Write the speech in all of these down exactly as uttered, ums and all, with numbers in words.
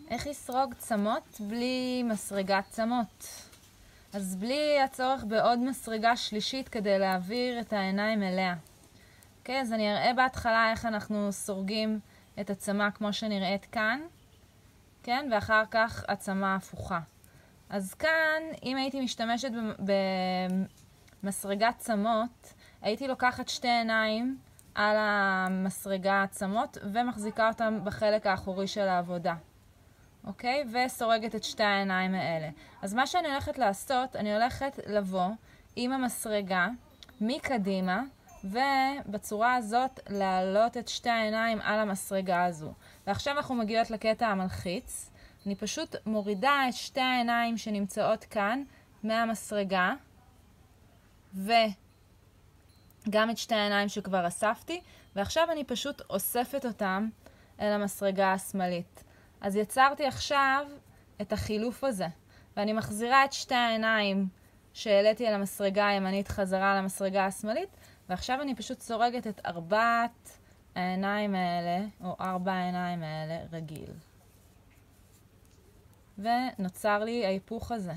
איך לסרוג צמות בלי מסרגת צמות? אז בלי הצורך בעוד מסרגה שלישית כדי להעביר את העיניים אליה. אוקיי, אז אני אראה בהתחלה איך אנחנו סורגים את הצמה כמו שנראית כאן. כן, ואחר כך הצמה הפוכה. אז כאן, אם הייתי משתמשת במסרגת צמות, הייתי לוקחת שתי עיניים על המסרגה הצמות ומחזיקה אותם בחלק האחורי של העבודה. אוקיי? וסורגת את שתי העיניים האלה. אז מה שאני הולכת לעשות, אני הולכת לבוא עם המסרגה מקדימה, ובצורה הזאת להעלות את שתי העיניים על המסרגה הזו. ועכשיו אנחנו מגיעות לקטע המלחיץ. אני פשוט מורידה את שתי העיניים שנמצאות כאן מהמסרגה, וגם את שתי העיניים שכבר אספתי, ועכשיו אני פשוט אוספת אותם אל המסרגה השמאלית. אז יצרתי עכשיו את החילוף הזה, ואני מחזירה את שתי העיניים שהעליתי על המסרגה הימנית חזרה למסרגה השמאלית, ועכשיו אני פשוט סורגת את ארבעת העיניים האלה, או ארבע העיניים האלה, רגיל. ונוצר לי ההיפוך הזה.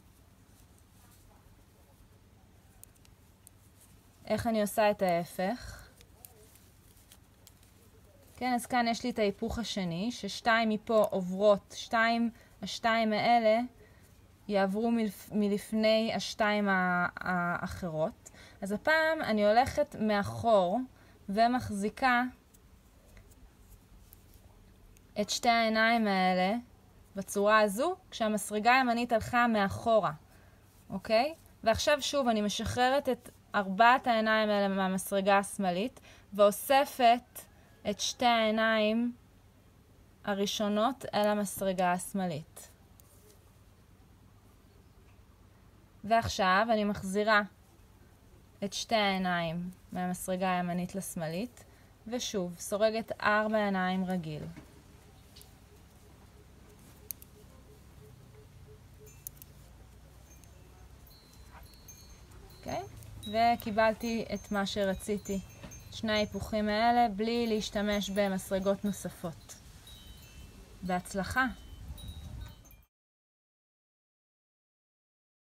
איך אני עושה את ההפך? כן, אז כאן יש לי את ההיפוך השני, ששתיים מפה עוברות, שתיים, השתיים האלה יעברו מלפ, מלפני השתיים האחרות. אז הפעם אני הולכת מאחור ומחזיקה את שתי העיניים האלה בצורה הזו, כשהמסרגה הימנית הלכה מאחורה. אוקיי? ועכשיו שוב אני משחררת את ארבעת העיניים האלה מהמסרגה השמאלית, ואוספת את שתי העיניים הראשונות אל המסרגה השמאלית. ועכשיו אני מחזירה את שתי העיניים מהמסרגה הימנית לשמאלית, ושוב, סורגת ארבע עיניים רגיל. אוקיי? וקיבלתי את מה שרציתי. שני ההיפוכים האלה בלי להשתמש במסרגות נוספות. בהצלחה!